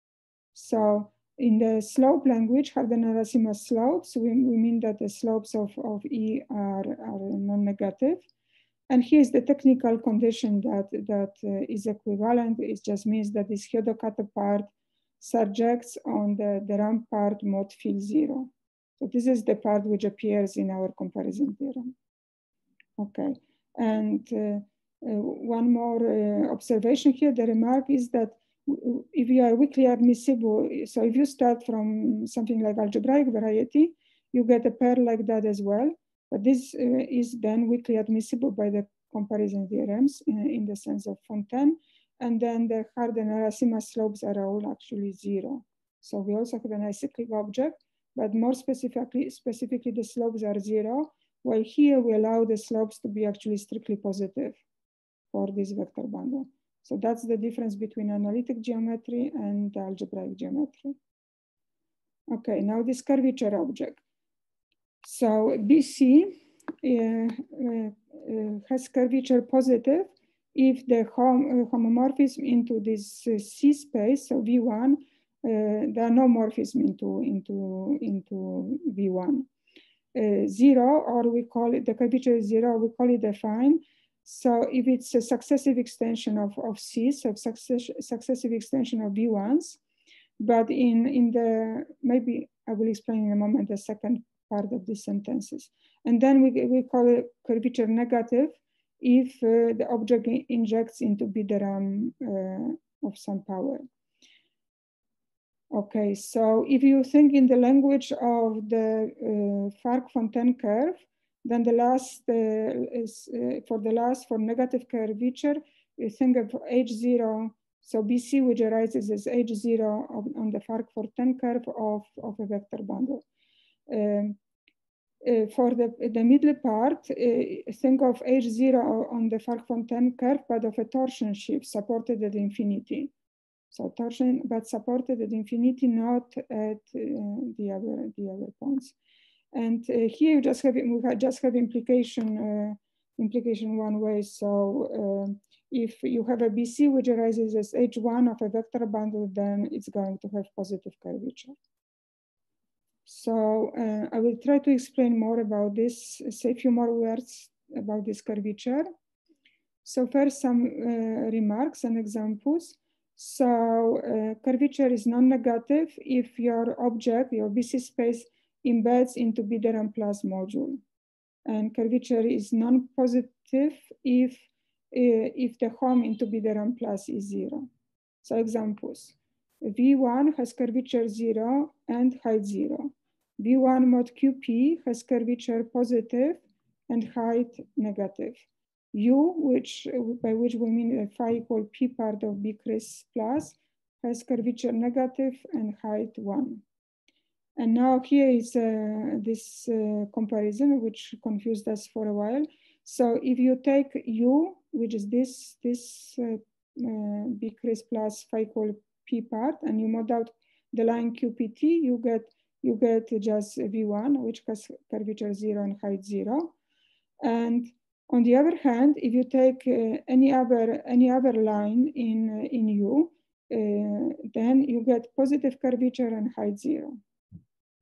So in the slope language, Harden-Arasimas slopes, we, we mean that the slopes of, of E are, are non-negative. And here's the technical condition that, that uh, is equivalent. It just means that this Hodge part surjects on the, the ramp part mod field zero. So this is the part which appears in our comparison theorem. Okay, and uh, Uh, one more uh, observation here. The remark is that if you are weakly admissible, so if you start from something like algebraic variety, you get a pair like that as well. But this uh, is then weakly admissible by the comparison theorems in, in the sense of Fontaine. And then the Harden-Arasimas slopes are all actually zero. So we also have an acyclic object, but more specifically, specifically the slopes are zero, while here we allow the slopes to be actually strictly positive for this vector bundle. So that's the difference between analytic geometry and algebraic geometry. Okay, now this curvature object. So B C uh, uh, uh, has curvature positive if the hom uh, homomorphism into this uh, C space, so V one, uh, there are no morphism into, into, into V one. Uh, zero, or we call it, the curvature is zero, we call it affine. So if it's a successive extension of, of C, so success, successive extension of V ones, but in, in the, maybe I will explain in a moment the second part of these sentences. And then we, we call it curvature negative if uh, the object injects into B theorem uh, of some power. Okay, so if you think in the language of the uh, Fark-Fontaine curve, then the last uh, is uh, for the last for negative curvature, you think of H zero. So B C, which arises as H zero of, on the Fark-Fontaine curve of, of a vector bundle. Um, uh, for the, the middle part, uh, think of H zero on the Fark-Fontaine curve, but of a torsion shift supported at infinity. So torsion, but supported at infinity, not at uh, the other the other points. And uh, here you just have we just have implication uh, implication one way. So uh, if you have a B C which arises as H one of a vector bundle, then it's going to have positive curvature. So uh, I will try to explain more about this. Say a few more words about this curvature. So first, some uh, remarks and examples. So uh, curvature is non-negative if your object, your B C space, embeds into B theorem plus module. And curvature is non-positive if, uh, if the home into B theorem plus is zero. So examples. V one has curvature zero and height zero. V one mod Q P has curvature positive and height negative. U, which by which we mean a phi equal P part of B Chris plus, has curvature negative and height one. And now here is uh, this uh, comparison, which confused us for a while. So if you take U, which is this, this uh, uh, B Chris plus phi equal P part, and you mod out the line Q P T, you get, you get just V one, which has curvature zero and height zero. And on the other hand, if you take uh, any other any other line in uh, in U, uh, then you get positive curvature and height zero.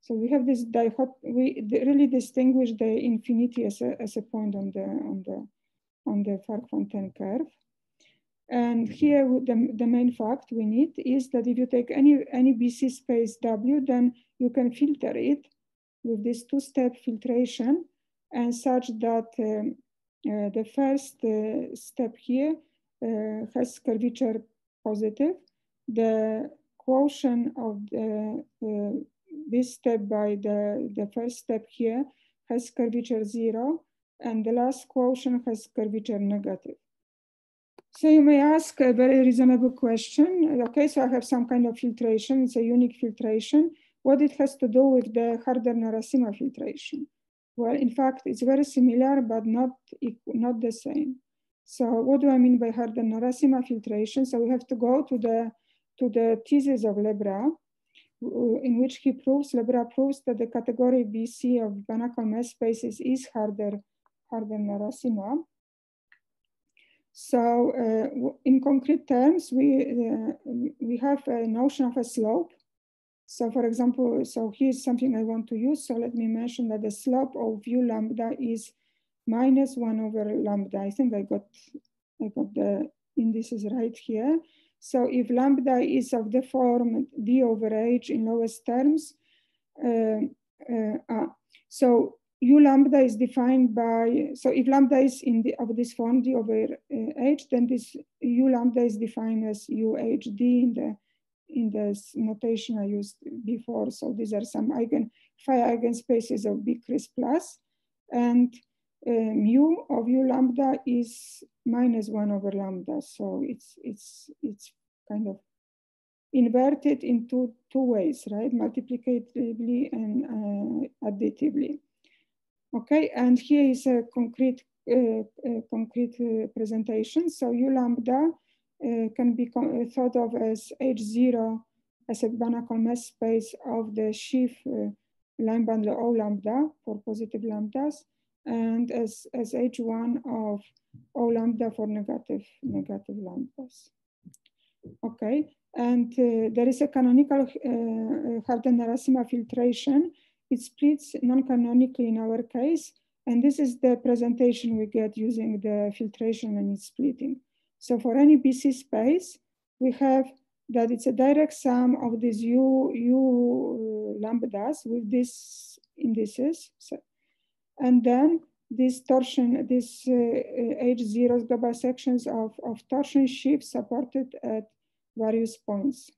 So we have this dihot, we really distinguish the infinity as a, as a point on the, on the, on the Fark-Fontaine curve. And here the, the main fact we need is that if you take any, any B C space W, then you can filter it with this two-step filtration, and such that um, uh, the first uh, step here uh, has curvature positive. The quotient of the, uh, this step by the, the first step here has curvature zero, and the last quotient has curvature negative. So you may ask a very reasonable question. Okay, so I have some kind of filtration. It's a unique filtration. What it has to do with the Harder-Narasimha filtration? Well, in fact, it's very similar, but not, not the same. So what do I mean by Harder-Narasimha filtration? So we have to go to the, to the thesis of Lebras, in which he proves, Lebras proves that the category B C of Banach-Colmez spaces is Harder, Harder-Narasimha. So uh, in concrete terms, we, uh, we have a notion of a slope. So for example, so here's something I want to use. So let me mention that the slope of u lambda is minus one over lambda. I think I got, I got the indices right here. So if lambda is of the form d over h in lowest terms, uh, uh, uh, so u lambda is defined by, so if lambda is in the, of this form d over uh, h, then this u lambda is defined as u h d in the, in the notation I used before. So these are some eigen, phi eigenspaces of B Cris plus, and uh, mu of u lambda is minus one over lambda. So it's, it's, it's kind of inverted in two, two ways, right? Multiplicatively and uh, additively. Okay, and here is a concrete, uh, uh, concrete uh, presentation. So u lambda uh, can be thought of as H zero as a Banach-Colmez space of the sheaf uh, line bundle O lambda for positive lambdas, and as, as H one of O lambda for negative, negative lambdas. Okay, and uh, there is a canonical uh, Harder-Narasimha filtration. It splits non-canonically in our case, and this is the presentation we get using the filtration and its splitting. So for any B C space, we have that it's a direct sum of these u, u lambdas with these indices. So, and then these torsion, these uh, H zeros global sections of, of torsion sheaves supported at various points.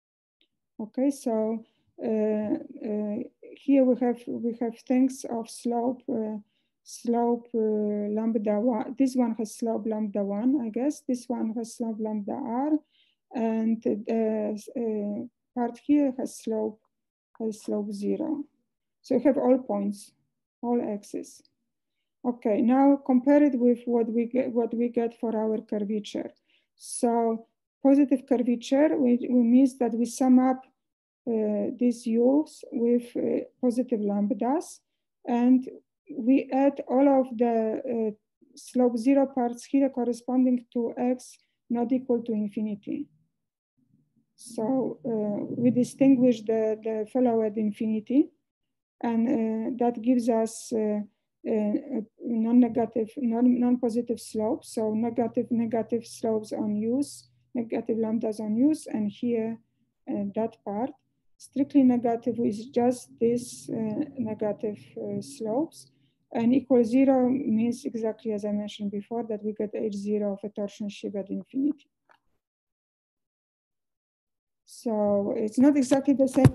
Okay, so uh, uh, here we have we have things of slope uh, slope uh, lambda one. This one has slope lambda one, I guess. This one has slope lambda r, and the uh, part here has slope has slope zero. So we have all points, all x's. Okay, now compare it with what we get what we get for our curvature. So positive curvature, we, we means that we sum up uh, these u's with uh, positive lambdas, and we add all of the uh, slope zero parts here corresponding to x not equal to infinity. So uh, we distinguish the, the fellow at infinity, and uh, that gives us uh, uh, non-negative, non, non-positive slopes. So negative, negative slopes on u's, negative lambdas on u's, and here uh, that part. Strictly negative is just this uh, negative uh, slopes, and equal zero means exactly as I mentioned before that we get H zero of a torsion sheaf at infinity. So it's not exactly the same.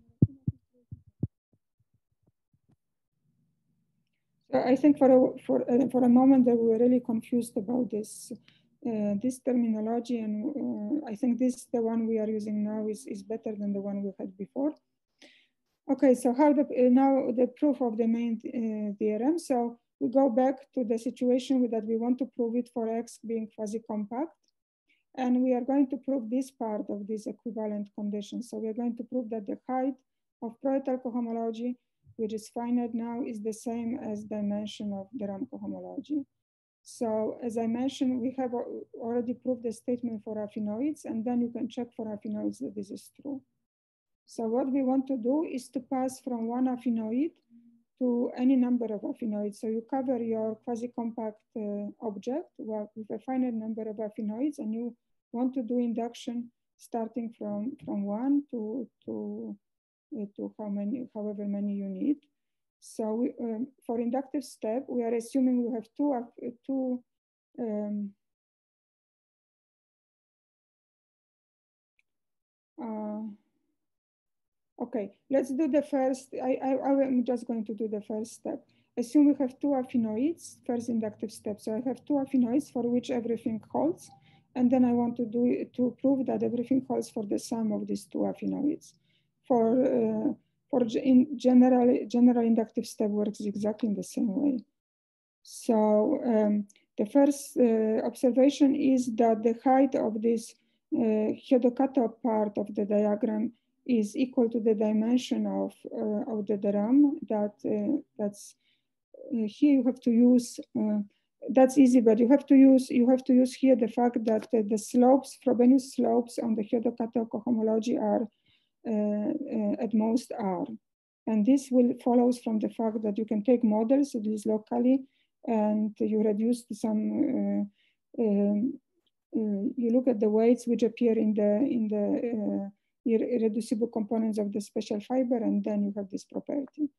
So I think for a, for, uh, for a moment that we were really confused about this, uh, this terminology, and uh, I think this, the one we are using now is, is better than the one we had before. Okay, so how the, uh, now the proof of the main uh, theorem. So we go back to the situation that we want to prove it for X being fuzzy compact. And we are going to prove this part of this equivalent condition. So we are going to prove that the height of pro-etale cohomology, which is finite now, is the same as dimension of the RAM cohomology. So as I mentioned, we have already proved the statement for affinoids, and then you can check for affinoids that this is true. So what we want to do is to pass from one affinoid to any number of affinoids. So you cover your quasi-compact uh, object with a finite number of affinoids, and you want to do induction starting from, from one to, to, uh, to how many, however many you need. So we, um, for inductive step, we are assuming we have two, uh, two um, uh, okay, let's do the first. I, I, I'm just going to do the first step. Assume we have two affinoids, first inductive step. So I have two affinoids for which everything holds. And then I want to do to prove that everything holds for the sum of these two affinoids. For, uh, for in general, general inductive step works exactly in the same way. So um, the first uh, observation is that the height of this uh, Hodge part of the diagram is equal to the dimension of, uh, of the theorem. That, uh, that's, uh, here you have to use, uh, that's easy, but you have to use, you have to use here the fact that uh, the slopes, Frobenius slopes on the Hodge cohomology are uh, uh, at most R. And this will follows from the fact that you can take models of these locally and you reduce to some, uh, um, uh, you look at the weights which appear in the, in the uh, irreducible components of the special fiber, and then you have this property.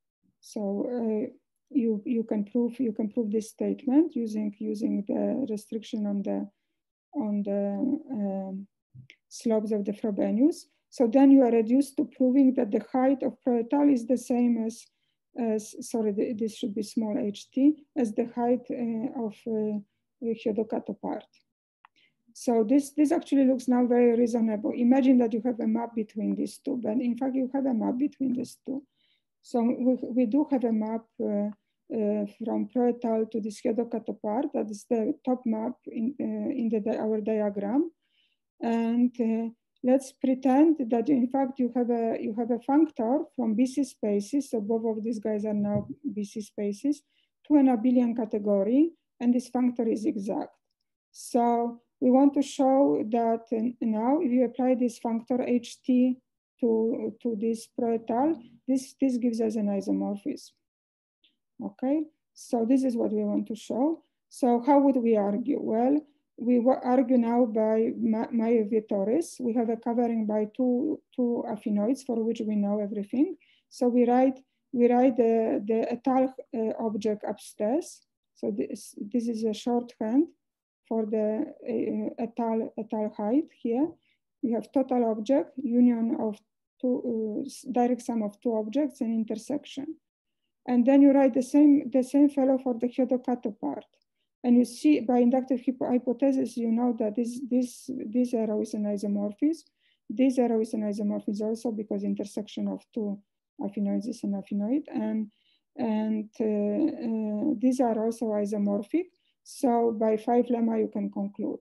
So uh, you, you can prove, you can prove this statement using, using the restriction on the, on the um, slopes of the Frobenius. So then you are reduced to proving that the height of proetale is the same as, as sorry, the, this should be small ht, as the height uh, of uh, the Hodge part. So this, this actually looks now very reasonable. Imagine that you have a map between these two, but in fact you have a map between these two. So we, we do have a map uh, uh, from proetale to this Hodge part. That is the top map in, uh, in the, our diagram. And uh, let's pretend that in fact you have a you have a functor from B C spaces. So both of these guys are now B C spaces to an abelian category, and this functor is exact. So we want to show that uh, now if you apply this functor ht to to this proetale, this this gives us an isomorphism. Okay, so this is what we want to show. So how would we argue? Well, we argue now by mathbfQp. We have a covering by two, two affinoids for which we know everything. So we write, we write the, the etale uh, object upstairs. So this, this is a shorthand for the uh, etale, etale height here. We have total object, union of two, uh, direct sum of two objects and intersection. And then you write the same, the same fellow for the Hodge part. And you see by inductive hypothesis, you know that this, this, this arrow is an isomorphism. This arrow is an isomorphism also because intersection of two affinoids is an affinoid. And, and uh, uh, these are also isomorphic. So by five lemma, you can conclude.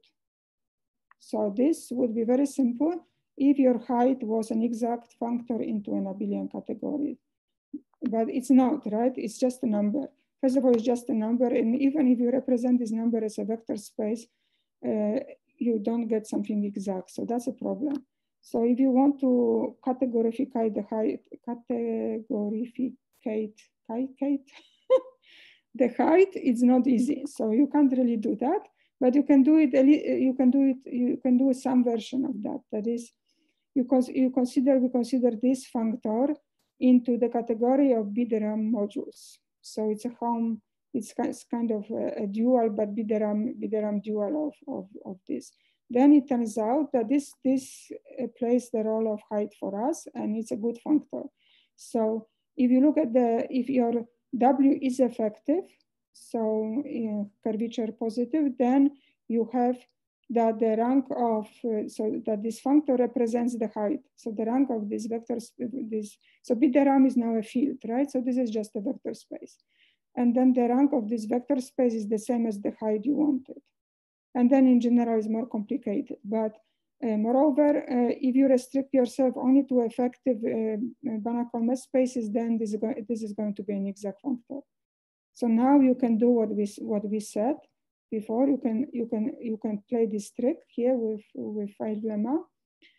So this would be very simple if your height was an exact functor into an abelian category. But it's not, right? It's just a number. First of all, it's just a number. And even if you represent this number as a vector space, uh, you don't get something exact. So that's a problem. So if you want to categorificate the height, categorificate, categorificate the height, it's not easy. So you can't really do that, but you can do it, you can do it, you can do some version of that. That is, you, cons you consider, we consider this functor into the category of B-theorem modules. So it's a home, it's kind of a, a dual, but B-theorem, B-theorem dual of, of, of this. Then it turns out that this, this plays the role of height for us, and it's a good functor. So if you look at the, if your W is effective, so uh, curvature positive, then you have that the rank of, uh, so that this functor represents the height. So the rank of this vector, this, so B-theorem is now a field, right? So this is just a vector space. And then the rank of this vector space is the same as the height you wanted. And then in general is more complicated. But uh, moreover, uh, if you restrict yourself only to effective uh, Banach-Colmez spaces, then this is, this is going to be an exact functor. So now you can do what we, what we said before. You can, you can, you can play this trick here with, with five lemma.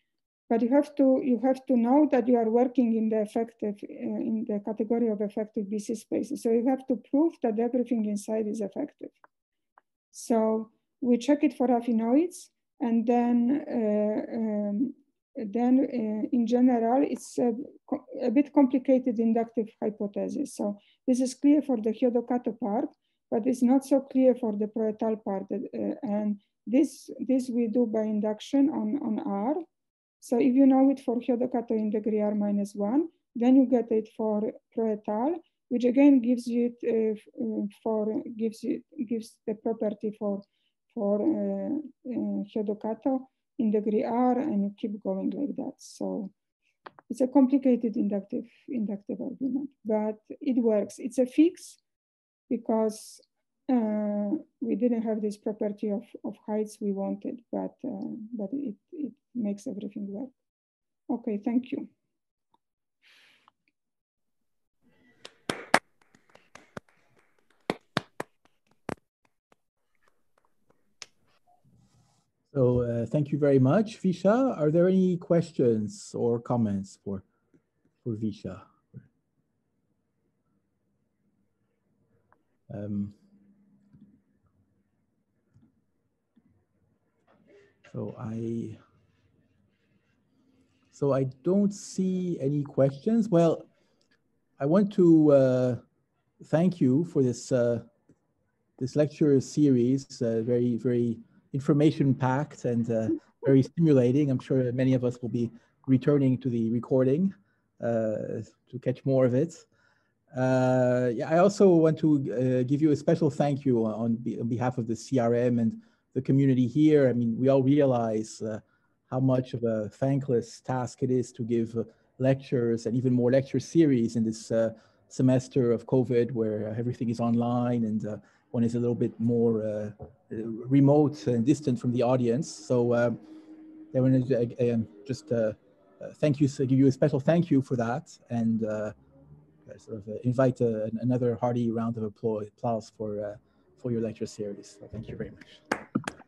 But you have to you have to know that you are working in the effective uh, in the category of effective B C spaces. So you have to prove that everything inside is effective. So we check it for affinoids, and then uh, um, then uh, in general it's a, a bit complicated inductive hypothesis. So this is clear for the Hyodo-Kato part, but it's not so clear for the pro-etale part. Uh, and this this we do by induction on on R. So if you know it for Hyodo-Kato in degree R minus one, then you get it for pro-etale, which again gives you it uh, for gives you gives the property for for uh, uh, Hyodo-Kato in degree R, and you keep going like that. So it's a complicated inductive inductive argument, but it works. It's a fix because uh, we didn't have this property of, of heights we wanted, but uh, but it it makes everything work. Okay, thank you. So uh, thank you very much, Visha. Are there any questions or comments for, for Visha? Um, so I, so I don't see any questions. Well, I want to uh, thank you for this uh, this lecture series, uh, very, very information-packed and uh, very stimulating. I'm sure many of us will be returning to the recording uh, to catch more of it. Uh, yeah, I also want to uh, give you a special thank you on, be on behalf of the C R M and the community here. I mean, we all realize uh, how much of a thankless task it is to give uh, lectures and even more lecture series in this uh, semester of COVID, where everything is online and uh, one is a little bit more uh, remote and distant from the audience. So um, I want to uh, just uh, uh, thank you, so give you a special thank you for that, and uh, sort of uh, invite uh, another hearty round of applause for uh, for your lecture series. So thank you very much.